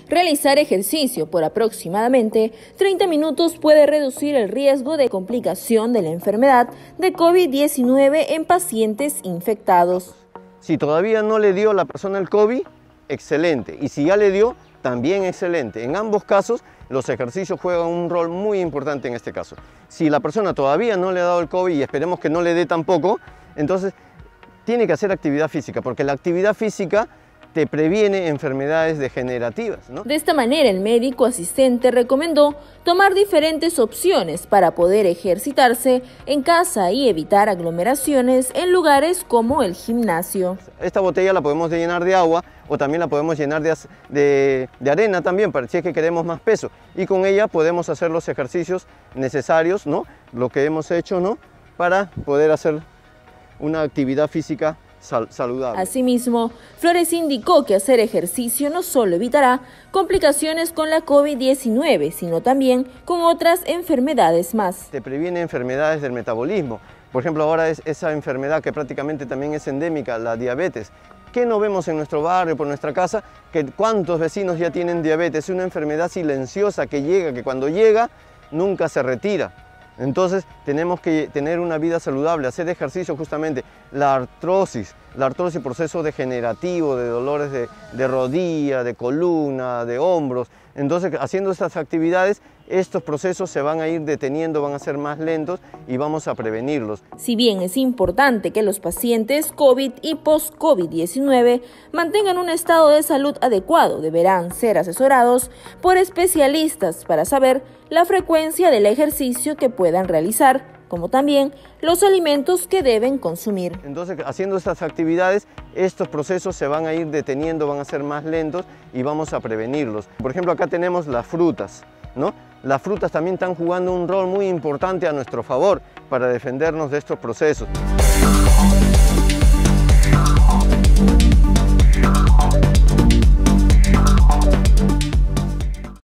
Realizar ejercicio por aproximadamente 30 minutos puede reducir el riesgo de complicación de la enfermedad de COVID-19 en pacientes infectados. Si todavía no le dio a la persona el COVID, excelente. Y si ya le dio, también excelente. En ambos casos, los ejercicios juegan un rol muy importante en este caso. Si la persona todavía no le ha dado el COVID y esperemos que no le dé tampoco, entonces tiene que hacer actividad física, porque la actividad física te previene enfermedades degenerativas, ¿no? De esta manera, el médico asistente recomendó tomar diferentes opciones para poder ejercitarse en casa y evitar aglomeraciones en lugares como el gimnasio. Esta botella la podemos llenar de agua o también la podemos llenar de arena también, para si es que queremos más peso. Y con ella podemos hacer los ejercicios necesarios, ¿no? Lo que hemos hecho, ¿no? Para poder hacer una actividad física saludable. Asimismo, Flores indicó que hacer ejercicio no solo evitará complicaciones con la COVID-19, sino también con otras enfermedades más. Te previene enfermedades del metabolismo. Por ejemplo, ahora es esa enfermedad que prácticamente también es endémica, la diabetes. ¿Qué no vemos en nuestro barrio, por nuestra casa? Que ¿cuántos vecinos ya tienen diabetes? Es una enfermedad silenciosa que llega, que cuando llega nunca se retira. Entonces tenemos que tener una vida saludable, hacer ejercicio justamente. La artrosis, proceso degenerativo de dolores de rodilla, de columna, de hombros. Entonces, haciendo estas actividades, estos procesos se van a ir deteniendo, van a ser más lentos y vamos a prevenirlos. Si bien es importante que los pacientes COVID y post-COVID-19 mantengan un estado de salud adecuado, deberán ser asesorados por especialistas para saber la frecuencia del ejercicio que puedan realizar, como también los alimentos que deben consumir. Entonces, haciendo estas actividades, estos procesos se van a ir deteniendo, van a ser más lentos y vamos a prevenirlos. Por ejemplo, acá tenemos las frutas, ¿no? Las frutas también están jugando un rol muy importante a nuestro favor para defendernos de estos procesos.